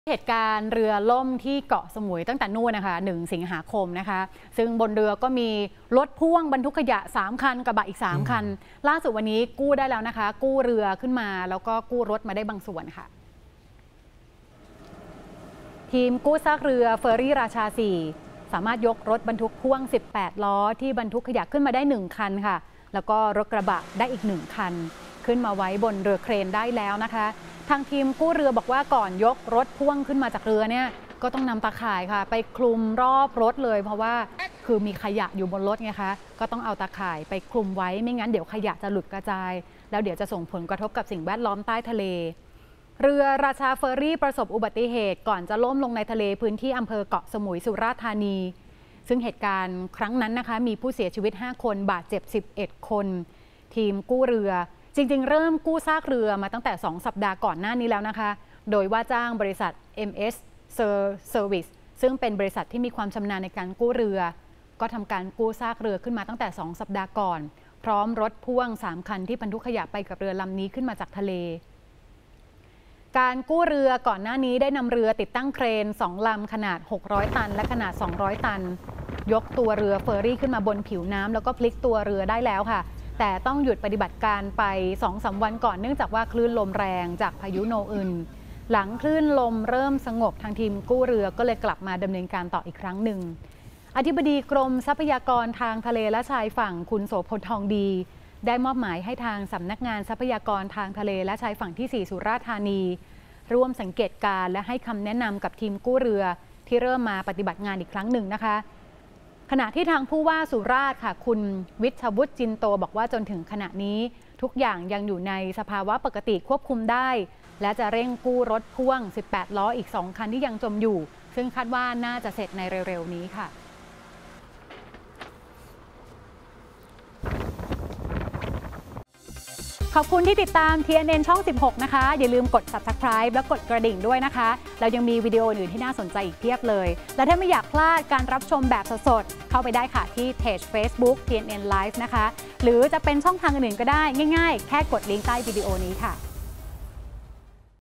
เหตุการณ์เรือล่มที่เกาะสมุยตั้งแต่นู่นนะคะ1 สิงหาคมนะคะซึ่งบนเรือก็มีรถพ่วงบรรทุกขยะ3 คันกระบะอีก3 คันล่าสุดวันนี้กู้ได้แล้วนะคะกู้เรือขึ้นมาแล้วก็กู้รถมาได้บางส่วนค่ะทีมกู้ซากเรือเฟอร์รี่ราชา 4สามารถยกรถบรรทุกพ่วง18 ล้อที่บรรทุกขยะขึ้นมาได้1 คันค่ะแล้วก็รถกระบะได้อีก1 คันขึ้นมาไว้บนเรือเครนได้แล้วนะคะทางทีมกู้เรือบอกว่าก่อนยกรถพ่วงขึ้นมาจากเรือเนี่ยก็ต้องนำตาข่ายค่ะไปคลุมรอบรถเลยเพราะว่าคือมีขยะอยู่บนรถไงคะก็ต้องเอาตาข่ายไปคลุมไว้ไม่งั้นเดี๋ยวขยะจะหลุดกระจายแล้วเดี๋ยวจะส่งผลกระทบกับสิ่งแวดล้อมใต้ทะเลเรือราชาเฟอร์รี่ประสบอุบัติเหตุก่อนจะล่มลงในทะเลพื้นที่อำเภอเกาะสมุยสุราษฎร์ธานีซึ่งเหตุการณ์ครั้งนั้นนะคะมีผู้เสียชีวิต5 คนบาดเจ็บ11 คนทีมกู้เรือจริงๆเริ่มกู้ซากเรือมาตั้งแต่2 สัปดาห์ก่อนหน้านี้แล้วนะคะโดยว่าจ้างบริษัท MS Service ซึ่งเป็นบริษัทที่มีความชำนาญในการกู้เรือก็ทำการกู้ซากเรือขึ้นมาตั้งแต่2 สัปดาห์ก่อนพร้อมรถพ่วง3 คันที่บรรทุกขยะไปกับเรือลำนี้ขึ้นมาจากทะเลการกู้เรือก่อนหน้านี้ได้นำเรือติดตั้งเครน2 ลำขนาด600 ตันและขนาด200 ตันยกตัวเรือเฟอร์รี่ขึ้นมาบนผิวน้ำแล้วก็พลิกตัวเรือได้แล้วค่ะแต่ต้องหยุดปฏิบัติการไป 2-3 วันก่อนเนื่องจากว่าคลื่นลมแรงจากพายุโนอึนหลังคลื่นลมเริ่มสงบทางทีมกู้เรือก็เลยกลับมาดำเนินการต่ออีกครั้งหนึ่งอธิบดีกรมทรัพยากรทางทะเลและชายฝั่งคุณโสพลทองดีได้มอบหมายให้ทางสำนักงานทรัพยากรทางทะเลและชายฝั่งที่ 4 สุราษฎร์ธานีร่วมสังเกตการและให้คำแนะนำกับทีมกู้เรือที่เริ่มมาปฏิบัติงานอีกครั้งหนึ่งนะคะขณะที่ทางผู้ว่าสุราษฎร์ค่ะคุณวิชวุฒิจินโตบอกว่าจนถึงขณะนี้ทุกอย่างยังอยู่ในสภาวะปกติควบคุมได้และจะเร่งกู้รถพ่วง18 ล้ออีก2 คันที่ยังจมอยู่ซึ่งคาดว่าน่าจะเสร็จในเร็วๆนี้ค่ะขอบคุณที่ติดตาม TNN ช่อง 16 นะคะอย่าลืมกด Subscribe และกดกระดิ่งด้วยนะคะเรายังมีวิดีโออื่นที่น่าสนใจอีกเพียบเลยและถ้าไม่อยากพลาดการรับชมแบบสดๆเข้าไปได้ค่ะที่เพจ Facebook TNN Live นะคะหรือจะเป็นช่องทางอื่นๆก็ได้ง่ายๆแค่กดลิงก์ใต้วิดีโอนี้ค่ะ